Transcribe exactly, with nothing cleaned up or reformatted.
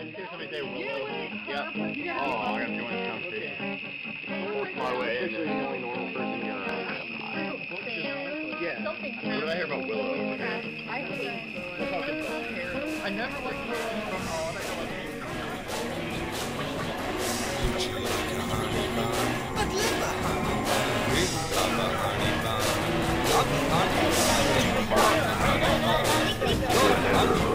hear somebody say Willow? Yeah. Oh, I gotta join the conversation. My way in there. The only normal person here around. Yeah. What did I hear about Willow over here? I I never liked Willow. But live